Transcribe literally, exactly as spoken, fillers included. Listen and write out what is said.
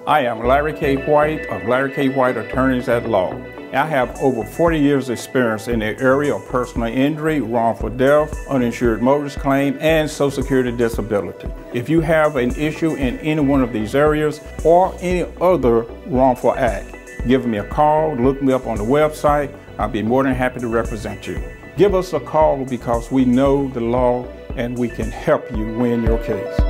I am Larry K. White of Larry K. White Attorneys at Law. I have over forty years experience in the area of personal injury, wrongful death, uninsured motorist claim, and Social Security disability. If you have an issue in any one of these areas or any other wrongful act, give me a call, look me up on the website. I'll be more than happy to represent you. Give us a call because we know the law and we can help you win your case.